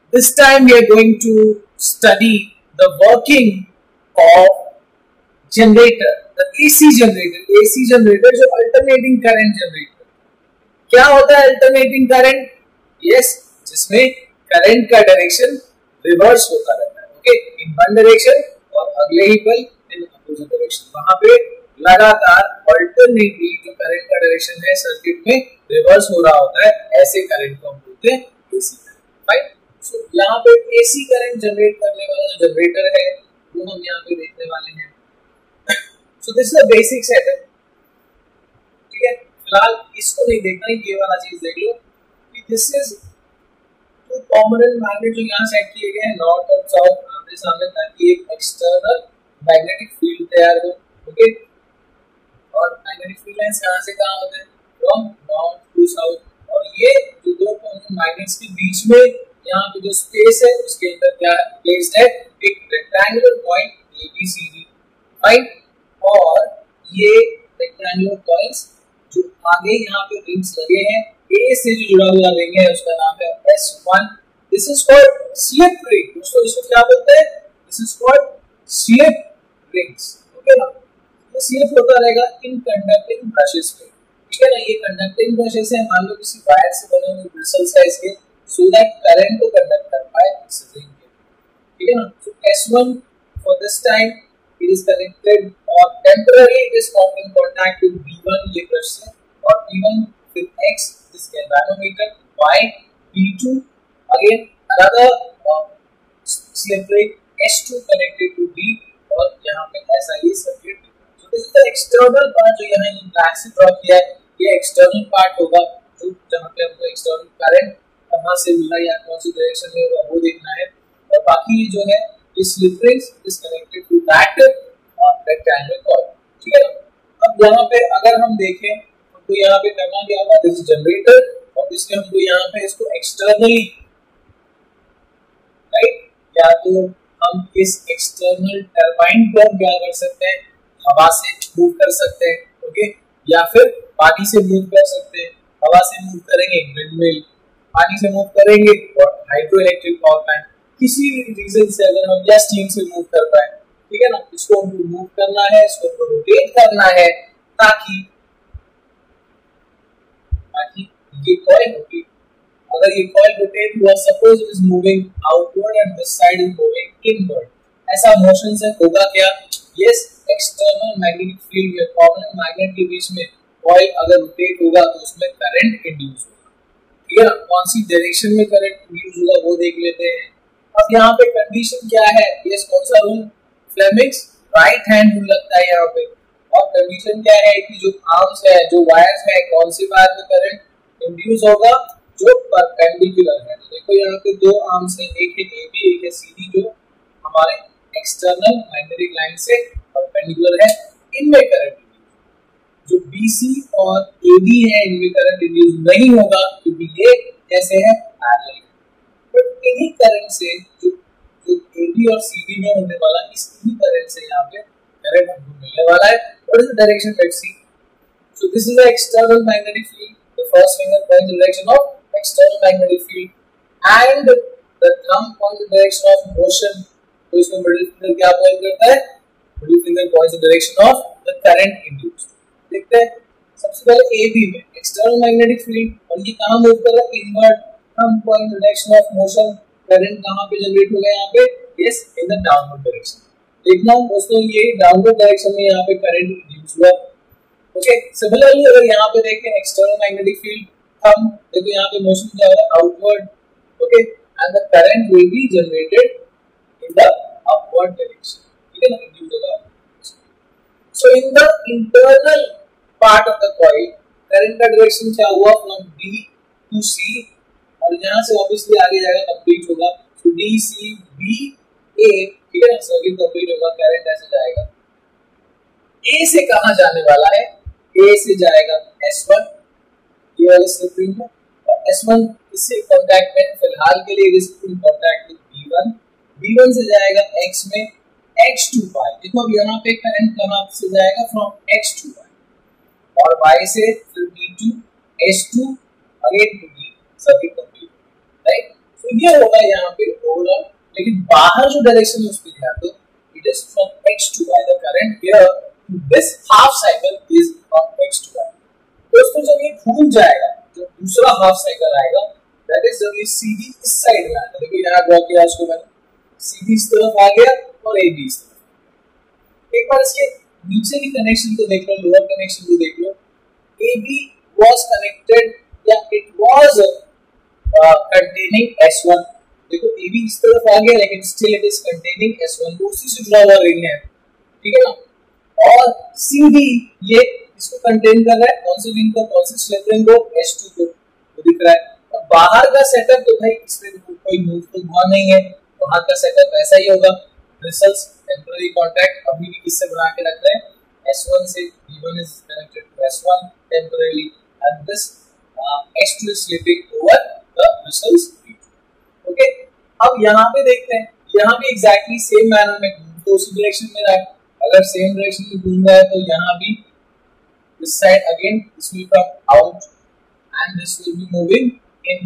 This time we are going to study the working of generator, the AC generator. AC generator जो alternating current generator. क्या होता है alternating current? Yes, जिसमें current का direction reverse होता रहता है. Okay, in one direction और अगले ही पल in opposite direction. वहाँ पे लगातार alternately जो current का direction है सर्किट में reverse हो रहा होता है. ऐसे current को हम बोलते हैं AC current. Right? So, यहाँ पे AC करंट जनरेट करने वाला जो जनरेटर है वो हम यहाँ पे देखने वाले हैं. So this is a basic setup. ठीक है, फिलहाल इसको नहीं देखना, ये वाला चीज देख लो कि this is two permanent magnet जो यहाँ सेट किए गए हैं नॉर्थ और साउथ आमने सामने, ताकि एक एक्सटर्नल मैग्नेटिक फील्ड तैयार हो. ओके, और मैग्नेटिक फील्ड लाइंस कहाँ से कहाँ होते हैं? From north to south. और ये जो दो मैग्नेट्स के बीच में यहाँ पे जो स्पेस है उसके अंदर क्या प्लेस्ड है? एक रेक्टेंगुलर पॉइंट ABCD. राइट, और ये रेक्टेंगुलर पॉइंट्स जो आगे यहाँ पे रिंग्स लगे हैं, A से जो जुड़ा हुआ रिंग है उसका नाम है S1. This is called slip ring. दोस्तों इसको क्या बोलते हैं? This is called slip rings. Okay ना, ये स्लिप होता रहेगा इन कंडक्टिंग ब्रशेस पे. ठीक है ना, ये कंडक्टिंग ब्रशेस है, मान लो किसी वायर से बने हुए ब्रिसल साइज के, so that current को conduct कर पाए इस रिंग के. ठीक है ना. So S1 for this time it is connected or temporarily it is in contact with B1 ये ब्रश से, और B1 with X this galvanometer. Y B2 again another slip ring S2 connected to B, और यहाँ पे ऐसा ही circuit. So this is the external part जो यहाँ ब्लैक से ड्रॉ किया है. ये एक्सटर्नल पार्ट होगा जो जहाँ पे हमको एक्सटर्नल करंट कहाँ से मिला या कौन सी डायरेक्शन में होगा वो देखना है. और बाकी जो है ये slip rings is connected to that rectangular coil. ठीक है ना. अब यहाँ पे अगर हम देखें हमको यहाँ पे करना क्या होगा? दिस इज जनरेटर, और इसलिए हमको यहाँ पे इसको एक्सटर्नली, राइट, या तो हम इस एक्सटर्नल टरबाइन को क्या कर सकते हैं? हवा से मूव कर सकते हैं. ओके, या फिर पानी से मूव कर सकते हैं. हवा से मूव करेंगे विंडमिल, पानी से मूव करेंगे और हाइड्रो इलेक्ट्रिक पावर प्लांट. किसी भी रीजन से अगर हम या स्टीम से मूव कर पाए, ठीक है ना, इसको हमको मूव करना है, इसको हमको रोटेट करना है ताकि ये कॉइल रोटेट. अगर ये कॉइल रोटेट हुआ, suppose it is moving outward and this side is moving inward, ऐसा मोशन से होगा क्या? यस, एक्सटर्नल मैग्नेटिक फील्ड या परमानेंट मैग्नेट के बीच में कॉइल अगर रोटेट होगा तो उसमें करंट इंड्यूस होगा. ठीक है ना. कौन सी डायरेक्शन में करंट इंड्यूस होगा वो देख लेते हैं. अब यहाँ पे कंडीशन क्या है? यस, कौन सा rule? Fleming's right hand rule लगता है यहाँ पे. और कंडीशन क्या है कि जो आर्म्स है, जो वायर्स है, कौन सी वायर में करंट इंड्यूस होगा? जो परपेंडिकुलर है. देखो यहाँ पे दो आर्म्स है, एक है AB एक है CD, जो हमारे एक्सटर्नल मैग्नेटिक लाइन से परपेंडिकुलर है. इनमें करंट जो BC और AB है इनमें करंट इंड्यूस नहीं होगा क्योंकि ये कैसे है? पैरेलल. बट इन्हीं करंट से जो AB और CD में होने वाला, इसी करंट से यहाँ पे करंट हमको मिलने वाला है. What is the direction? Let's see. So this is the external magnetic field. The first finger points the direction of external magnetic field and the thumb points the direction of motion. तो इसमें middle finger क्या point करता है? Middle finger points the direction of the current induced. देखते हैं सबसे पहले AB में एक्सटर्नल मैग्नेटिक फील्ड, और ये कहां मूव कर रहा है? Inward. Thumb point direction of motion. Current कहां पे जनरेट होगा? यहाँ पे yes, in the downward direction. देखना दोस्तों, ये डाउनवर्ड डायरेक्शन में यहाँ पे करंट इंड्यूस हुआ. ओके, सिमिलरली अगर यहाँ पे देखें एक्सटर्नल मैग्नेटिक फील्ड, थंब, देखो यहाँ पे मोशन क्या है? Outward. Okay, and the current will be generated in the upward direction. ठीक है ना, इंड्यूस होगा. So in the internal part of the coil, current का डायरेक्शन क्या हुआ? From B to C, और यहाँ से ऑब्वियसली आगे जाएगा, कंप्लीट होगा. So D C B A, ठीक है ना, सर्किट कंप्लीट होगा, करंट ऐसे जाएगा. A से कहाँ जाने वाला है? A से जाएगा S1, ये वाले स्लिप रिंग में, और S1 इससे कांटेक्ट में फिलहाल के लिए is in contact with B1. B1 से जाएगा X में, X to Y. देखो अब यहाँ पे करंट कहाँ से जाएगा? फ्रॉम X to Y, और Y से फिर B to S2 again to D, circuit complete. Right. So तो ये होगा यहाँ पे ओवरऑल, लेकिन बाहर जो डायरेक्शन है उस पर ध्यान दो, it is from x to y, the current here this half cycle is from x to y। दोस्तों जब ये घूम जाएगा, जो दूसरा हाफ साइकिल आएगा, दैट इज जब ये सीधी इस साइड में आएगा, देखो यहाँ ड्रॉ किया उसको मैंने, सीधी इस तरफ आ गया और ए बी इस तरफ। एक बार इसके नीचे की कनेक्शन को देख लो, लोअर कनेक्शन को देख लो, ए बी वाज कनेक्टेड या इट वाज containing S1। देखो ए बी इस तरफ आ गया लेकिन still it is containing S1, वो उसी से जुड़ा हुआ रिंग है, ठीक है ना। और सी डी ये इसको कंटेन कर रहा है, कौन से रिंग को, कौन से स्लिप रिंग को, S2 को, तो दिख रहा है। और बाहर का सेटअप तो भाई इसमें कोई मूव तो हुआ नहीं है, बाहर का सेटअप ऐसा ही होगा। ब्रिसल्स टेम्पररी कांटेक्ट अभी भी किससे बना के रख रहे हैं, S1 से, B1 is connected to S1 temporarily and this S2 is slipping over the bristles B2। Okay, अब यहाँ पे देखते हैं, यहाँ भी एग्जैक्टली सेम मैनर में तो उसी डायरेक्शन में रहा है। अगर सेम डायरेक्शन में घूम रहा है तो यहाँ भी this side again this will come out and this will be moving in।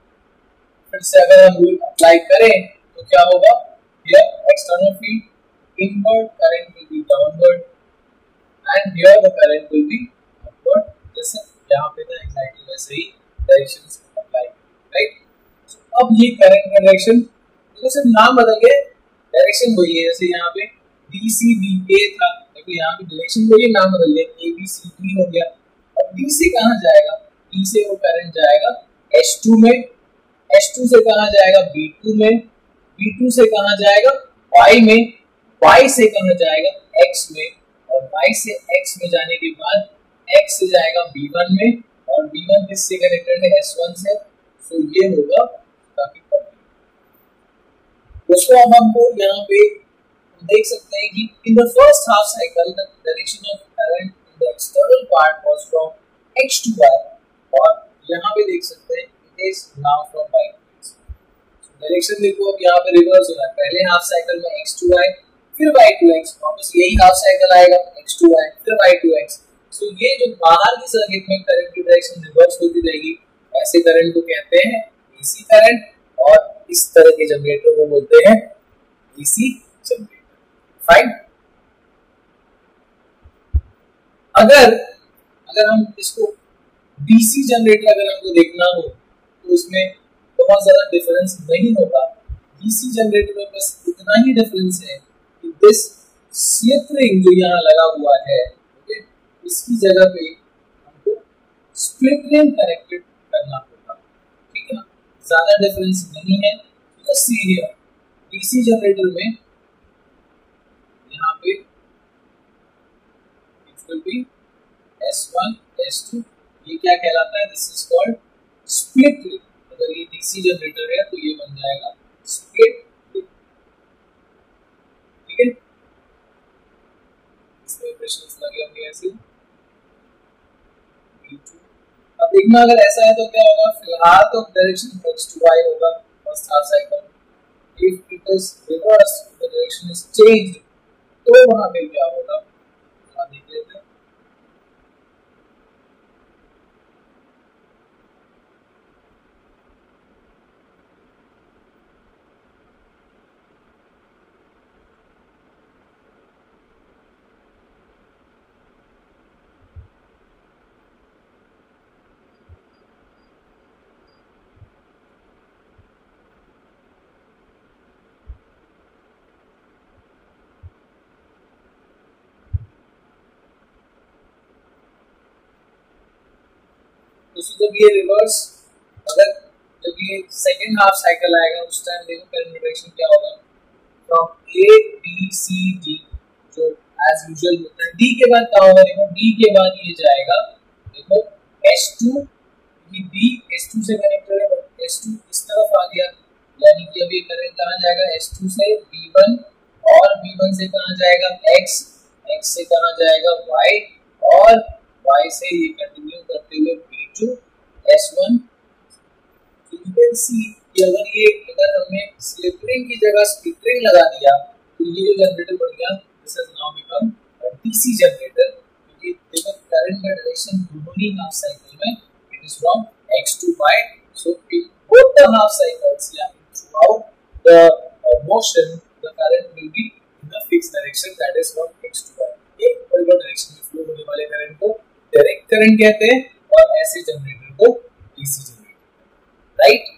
फिर से अगर हम रूल अप्लाई करें तो क्या होगा, here external field inward current will be downward and here the current will be upward। जैसे यहाँ पे था एग्जैक्टली वैसे ही डायरेक्शंस अप्लाई, राइट। अब ये करंट का डायरेक्शन, देखो सिर्फ नाम बदल गया, डायरेक्शन वही है। जैसे यहाँ पे DCBA था, देखो यहाँ पे डायरेक्शन वही है, नाम बदल गया, ABCD हो गया। अब D से कहाँ जाएगा, D से वो करंट जाएगा S2 में, S2 से कहाँ जाएगा B2 में, B2 से कहाँ जाएगा Y में, Y से कहाँ जाएगा X में, और Y से X में जाने के बाद X से जाएगा B1 में, और B1 किससे कनेक्टेड है, S1 से। तो ये होगा काफी कम। दोस्तों अब हमको यहाँ पे देख सकते हैं कि in the first half cycle the direction of current in the external part was from x to y, और यहाँ पे देख सकते हैं it is now from y to x। Direction देखो अब यहाँ पे रिवर्स हो रहा है, पहले हाफ साइकिल में x to y फिर y to x, वापस यही हाफ साइकिल आएगा x to y फिर y to x। सो ये जो बाहर की सर्किट में करंट की डायरेक्शन रिवर्स होती रहेगी, ऐसे करंट को कहते हैं डीसी करंट, और इस तरह के जनरेटर को बोलते हैं डीसी जनरेटर। फाइन। अगर हम इसको डीसी जनरेटर अगर हमको देखना हो तो इसमें बहुत ज्यादा डिफरेंस नहीं होगा। डीसी जनरेटर में बस इतना ही डिफरेंस है कि दिस स्लिप रिंग जो यहाँ लगा हुआ है, ओके, इसकी जगह पे हमको स्प्लिट रिंग कनेक्टेड करना होगा, ठीक है ना। ज्यादा डिफरेंस नहीं है। तो सी हियर डीसी जनरेटर में यहाँ पे it will be S1 S2, ये क्या कहलाता है, this is called split ring. अगर ये डीसी जनरेटर है तो ये बन जाएगा स्प्लिट रिंग, ठीक है। इसमें प्रेशर्स लगे होंगे ऐसे। अब देखना अगर ऐसा है तो क्या होगा, फिलहाल तो डायरेक्शन x to y होगा first half cycle. If it is reverse, the direction is changed, तो वहां पे क्या होगा देख लेते हैं। जब ये रिवर्स, अगर जब ये सेकेंड हाफ साइकिल आएगा उस टाइम देखो करंट डायरेक्शन क्या होगा, from A B C D, जो एज यूजुअल होता है। डी के बाद क्या होगा, देखो डी के बाद ये जाएगा, देखो S2, ये B S2 से कनेक्टेड है, S2 इस तरफ आ गया, यानी कि अब ये करंट कहाँ जाएगा, S2 से B1, और B1 से कहाँ जाएगा X, X से कहाँ जाएगा Y, और Y से ये कंटिन्यू करते हुए B2 S1। You can see कि अगर हमने स्लिप रिंग की जगह स्प्लिट रिंग लगा दिया तो ये जो जनरेटर बन गया, this has now become DC generator, क्योंकि देखो करंट का डायरेक्शन दोनों ही हाफ साइकिल में it is from x to y, so both the half cycles, yeah, throughout the motion, the current will be in the fixed direction, that is from x to y. एक particular direction में flow होने वाले current को direct current कहते हैं और ऐसे generator को डीसी जनरेटर, राइट।